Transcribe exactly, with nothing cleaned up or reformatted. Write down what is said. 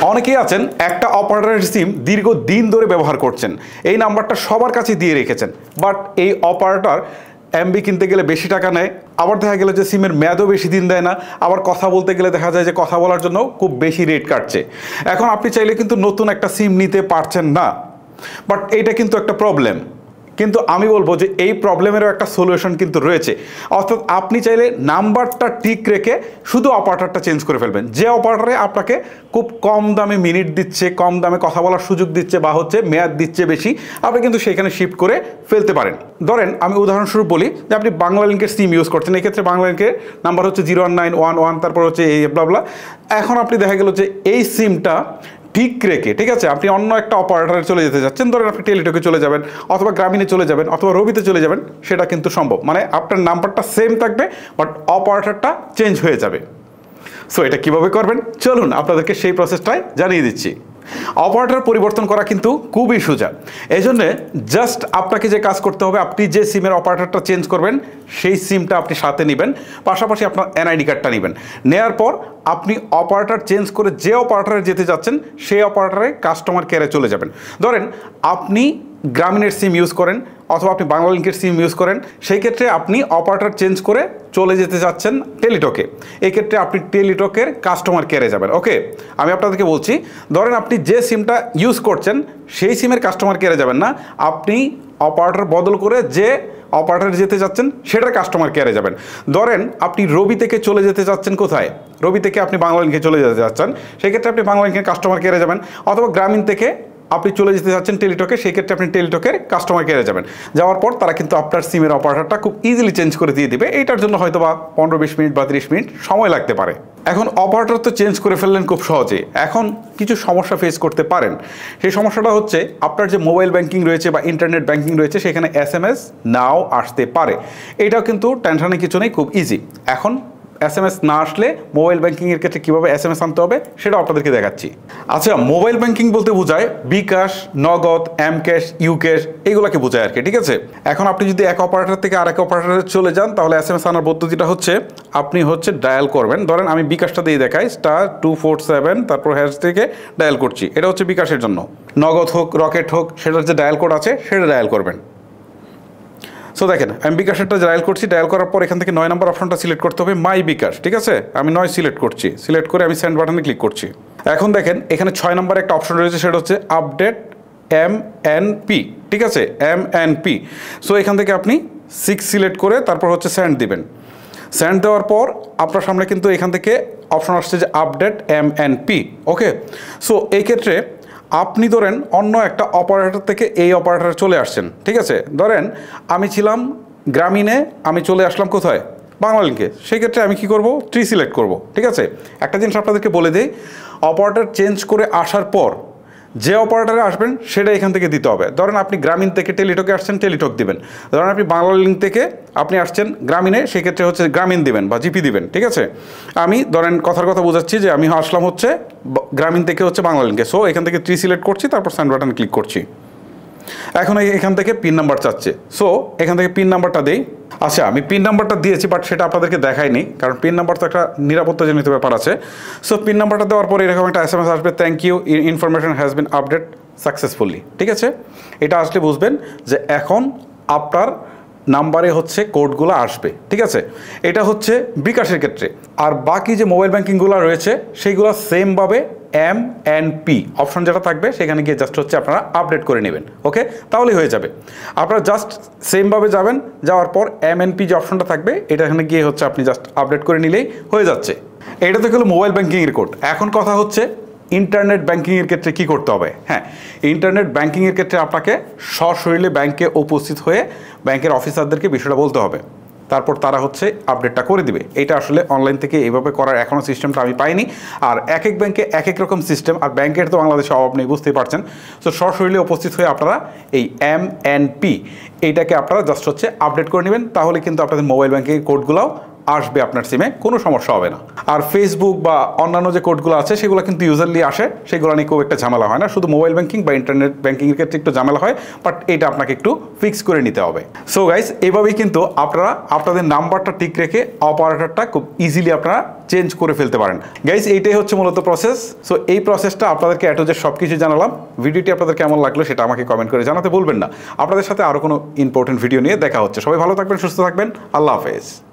অনেকেই আছেন একটা অপারেটরের সিম দীর্ঘদিন ধরে ব্যবহার করছেন, এই নাম্বারটা সবার কাছে দিয়ে রেখেছেন, বাট এই অপারেটর এমবি কিনতে গেলে বেশি টাকা নেয়, আবার দেখা গেল যে সিমের মেয়াদও বেশি দিন দেয় না, আবার কথা বলতে গেলে দেখা যায় যে কথা বলার জন্য খুব বেশি রেট কাটছে। এখন আপনি চাইলে কিন্তু নতুন একটা সিম নিতে পারছেন না, বাট এইটা কিন্তু একটা প্রবলেম। কিন্তু আমি বলবো যে এই প্রবলেমেরও একটা সলিউশন কিন্তু রয়েছে, অর্থাৎ আপনি চাইলে নাম্বারটা ঠিক রেখে শুধু অপারেটরটা চেঞ্জ করে ফেলবেন। যে অপারেটরে আপনাকে খুব কম দামে মিনিট দিচ্ছে, কম দামে কথা বলার সুযোগ দিচ্ছে বা হচ্ছে মেয়াদ দিচ্ছে বেশি, আপনি কিন্তু সেখানে শিফট করে ফেলতে পারেন। ধরেন আমি উদাহরণস্বরূপ বলি যে আপনি বাংলালিংকের সিম ইউজ করছেন, এই ক্ষেত্রে বাংলালিংকের নাম্বার হচ্ছে zero one nine one one, তারপর হচ্ছে এই ব্লাবলা। এখন আপনি দেখা গেল যে এই সিমটা ঠিক রেখে, ঠিক আছে, আপনি অন্য একটা অপারেটরে চলে যেতে যাচ্ছেন, ধরেন আপনি টেলিটকে চলে যাবেন অথবা গ্রামীণে চলে যাবেন অথবা রবিতে চলে যাবেন, সেটা কিন্তু সম্ভব। মানে আপনার নাম্বারটা সেম থাকবে বাট অপারেটরটা চেঞ্জ হয়ে যাবে। সো এটা কিভাবে করবেন চলুন আপনাদেরকে সেই প্রসেসটাই জানিয়ে দিচ্ছি। অপারেটর পরিবর্তন করা কিন্তু খুবই সোজা। এই জন্যে জাস্ট আপনাকে যে কাজ করতে হবে, আপনি যে সিমের অপারেটরটা চেঞ্জ করবেন সেই সিমটা আপনি সাথে নেবেন, পাশাপাশি আপনার এনআইডি কার্ডটা নেবেন। নেওয়ার পর আপনি অপারেটর চেঞ্জ করে যে অপারেটরে যেতে যাচ্ছেন সেই অপারেটরে কাস্টমার কেয়ারে চলে যাবেন। ধরেন আপনি গ্রামীণের সিম ইউজ করেন অথবা আপনি বাংলালিংকের সিম ইউজ করেন, সেই ক্ষেত্রে আপনি অপারেটর চেঞ্জ করে চলে যেতে যাচ্ছেন টেলিটকে, এই ক্ষেত্রে আপনি টেলিটকের কাস্টমার কেয়ারে যাবেন। ওকে, আমি আপনাদেরকে বলছি, ধরেন আপনি যে সিমটা ইউজ করছেন সেই সিমের কাস্টমার কেয়ারে যাবেন না, আপনি অপারেটর বদল করে যে অপারেটর যেতে যাচ্ছেন সেটার কাস্টমার কেয়ারে যাবেন। ধরেন আপনি রবি থেকে চলে যেতে যাচ্ছেন কোথায়, রবি থেকে আপনি বাংলালিংকে চলে যেতে যাচ্ছেন, সেক্ষেত্রে আপনি বাংলালিংকের কাস্টমার কেয়ারে যাবেন। অথবা গ্রামীণ থেকে আপনি চলে যেতে যাচ্ছেন টেলিটকে, সেই ক্ষেত্রে আপনি টেলিটকের কাস্টমার কেয়ারে যাবেন। যাওয়ার পর তারা কিন্তু আপনার সিমের অপারেটরটা খুব ইজিলি চেঞ্জ করে দিয়ে দিবে। এইটার জন্য হয়তো বা পনেরো বিশ মিনিট বা তিরিশ মিনিট সময় লাগতে পারে। এখন অপারেটর তো চেঞ্জ করে ফেললেন খুব সহজে, এখন কিছু সমস্যা ফেস করতে পারেন। সেই সমস্যাটা হচ্ছে আপনার যে মোবাইল ব্যাংকিং রয়েছে বা ইন্টারনেট ব্যাংকিং রয়েছে সেখানে এস এম এস নাও আসতে পারে। এটাও কিন্তু টেনশনের কিছু নেই, খুব ইজি। এখন এস এম এস না আসলে মোবাইল ব্যাংকিংয়ের ক্ষেত্রে কীভাবে এস এম এস আনতে হবে সেটাও আপনাদেরকে দেখাচ্ছি। আচ্ছা, মোবাইল ব্যাংকিং বলতে বোঝায় বিকাশ, নগদ, এম ক্যাশ, ইউ ক্যাশ, এইগুলোকে বোঝায় আর কি, ঠিক আছে। এখন আপনি যদি এক অপারেটর থেকে আরেক অপারেটরে চলে যান তাহলে এস এম এস আনার পদ্ধতিটা হচ্ছে আপনি হচ্ছে ডায়াল করবেন। ধরেন আমি বিকাশটা দিয়ে দেখাই, স্টার টু ফোর সেভেন তারপর হ্যাশ থেকে ডায়াল করছি, এটা হচ্ছে বিকাশের জন্য। নগদ হোক, রকেট হোক, সেটার যে ডায়াল কোড আছে সেটা ডায়াল করবেন। সো দেখেন আমি বিকাশেরটা ডায়াল করছি, ডায়াল করার পর এখান থেকে নয় নম্বর অপশনটা সিলেক্ট করতে হবে, মাই বিকাশ, ঠিক আছে। আমি নয় সিলেক্ট করছি, সিলেক্ট করে আমি সেন্ড বাটনে ক্লিক করছি। এখন দেখেন এখানে ছয় নম্বর একটা অপশন রয়েছে, সেটা হচ্ছে আপডেট এম এন পি, ঠিক আছে, এম এন পি। সো এখান থেকে আপনি সিক্স সিলেক্ট করে তারপর হচ্ছে সেন্ড দিবেন। সেন্ড দেওয়ার পর আপনার সামনে কিন্তু এখান থেকে অপশন আসছে যে update M N P. Okay, so এই ক্ষেত্রে আপনি ধরেন অন্য একটা অপারেটর থেকে এই অপারেটরে চলে আসছেন, ঠিক আছে। ধরেন আমি ছিলাম গ্রামীণে, আমি চলে আসলাম কোথায়, বাংলালিংকে, সেই ক্ষেত্রে আমি কি করব, থ্রি সিলেক্ট করব, ঠিক আছে। একটা জিনিস আপনাদেরকে বলে দিই, অপারেটর চেঞ্জ করে আসার পর যে অপারেটরে আসবেন সেটা এখান থেকে দিতে হবে। ধরেন আপনি গ্রামীণ থেকে টেলিটকে আসছেন, টেলিটক দিবেন। ধরেন আপনি বাংলালিংক থেকে আপনি আসছেন গ্রামীণে, সেক্ষেত্রে হচ্ছে গ্রামীণ দিবেন বা জিপি দিবেন, ঠিক আছে। আমি ধরেন কথার কথা বোঝাচ্ছি যে আমি আসলাম হচ্ছে গ্রামীণ থেকে হচ্ছে বাংলালিংকে। সো এখান থেকে থ্রি সিলেক্ট করছি, তারপর সেন্ড বাটন ক্লিক করছি। এখন এখান থেকে পিন নাম্বার চাচ্ছে, সো এখান থেকে পিন নাম্বারটা দেই। আচ্ছা, আমি পিন নাম্বারটা দিয়েছি বাট সেটা আপনাদেরকে দেখাইনি, কারণ পিন নাম্বার তো একটা নিরাপত্তাজনিত ব্যাপার আছে। সো পিন নাম্বারটা দেওয়ার পরে এরকম একটা এস এম এস আসবে, thank you information has been updated successfully, ঠিক আছে। এটা আসলে বুঝবেন যে এখন আপনার নাম্বারে হচ্ছে কোডগুলো আসবে, ঠিক আছে। এটা হচ্ছে বিকাশের ক্ষেত্রে। আর বাকি যে মোবাইল ব্যাংকিংগুলো রয়েছে সেইগুলো সেমভাবে এম এন পি অপশন যেটা থাকবে সেখানে গিয়ে জাস্ট হচ্ছে আপনারা আপডেট করে নেবেন। ওকে, তাহলেই হয়ে যাবে। আপনারা জাস্ট সেমভাবে যাবেন, যাওয়ার পর এম এন পি যে অপশনটা থাকবে এটা এখানে গিয়ে হচ্ছে আপনি জাস্ট আপডেট করে নিলেই হয়ে যাচ্ছে। এটা তো হলো মোবাইল ব্যাংকিংয়ের কোড। এখন কথা হচ্ছে ইন্টারনেট ব্যাংকিংয়ের ক্ষেত্রে কী করতে হবে। হ্যাঁ, ইন্টারনেট ব্যাংকিংয়ের ক্ষেত্রে আপনাকে সশরীরে ব্যাংকে উপস্থিত হয়ে ব্যাংকের অফিসারদেরকে বিষয়টা বলতে হবে, তারপর তারা হচ্ছে আপডেটটা করে দিবে। এটা আসলে অনলাইন থেকে এইভাবে করার এখনও সিস্টেমটা আমি পাইনি। আর এক এক ব্যাংকে এক এক রকম সিস্টেম, আর ব্যাংকের তো বাংলাদেশে অভাব নেই, বুঝতেই পারছেন। সো সশরীরে উপস্থিত হয়ে আপনারা এই এম এন পি এইটাকে আপনারা জাস্ট হচ্ছে আপডেট করে নেবেন, তাহলে কিন্তু আপনাদের মোবাইল ব্যাংকিংয়ের কোডগুলোও আসবে আপনার সিমে, কোনো সমস্যা হবে না। আর ফেসবুক বা অন্যান্য যে কোডগুলো আছে সেগুলো কিন্তু ইউজারলি আসে, সেগুলো নিয়ে খুব একটা ঝামেলা হয় না, শুধু মোবাইল ব্যাংকিং বা ইন্টারনেট ব্যাংকিংয়ের ক্ষেত্রে একটু ঝামেলা হয়, বাট এটা আপনাকে একটু ফিক্স করে নিতে হবে। সো গাইস, এইভাবেই কিন্তু আপনারা আপনাদের নাম্বারটা ঠিক রেখে অপারেটরটা খুব ইজিলি আপনারা চেঞ্জ করে ফেলতে পারেন। গাইস, এইটাই হচ্ছে মূলত প্রসেস। সো এই প্রসেসটা আপনাদেরকে এত যে সব কিছু জানালাম, ভিডিওটি আপনাদের কেমন লাগলো সেটা আমাকে কমেন্ট করে জানাতে ভুলবেন না। আপনাদের সাথে আরও কোনো ইম্পর্টেন্ট ভিডিও নিয়ে দেখা হচ্ছে। সবাই ভালো থাকবেন, সুস্থ থাকবেন, আল্লাহ হাফেজ।